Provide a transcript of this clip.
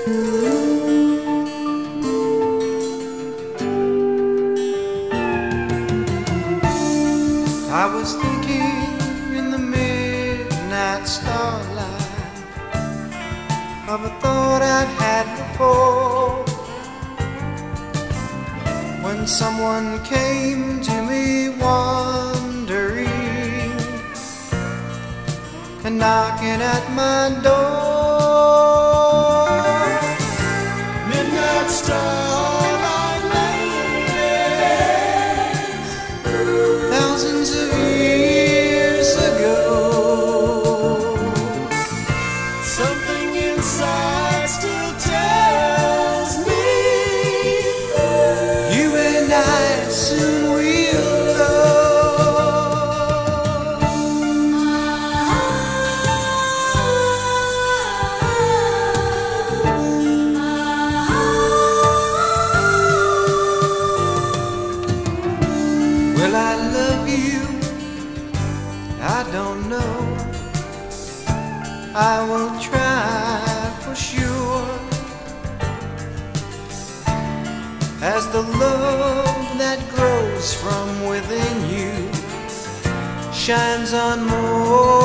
I was thinking in the midnight starlight of a thought I'd had before, when someone came to me wandering and knocking at my door. Midnight starlight lady, thousands of years ago. Something inside still tells me you and I soon will love. Will I love you? I don't know. I will try for sure, as the love that grows from within you shines on more